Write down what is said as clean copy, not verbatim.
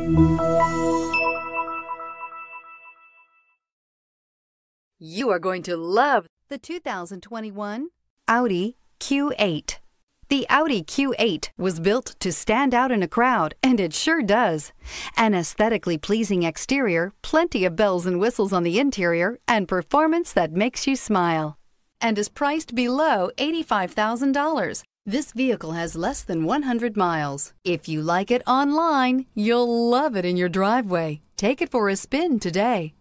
You are going to love the 2021 Audi Q8. The Audi Q8 was built to stand out in a crowd, and it sure does. An aesthetically pleasing exterior, plenty of bells and whistles on the interior, and performance that makes you smile. And is priced below $85,000. This vehicle has less than 100 miles. If you like it online, you'll love it in your driveway. Take it for a spin today.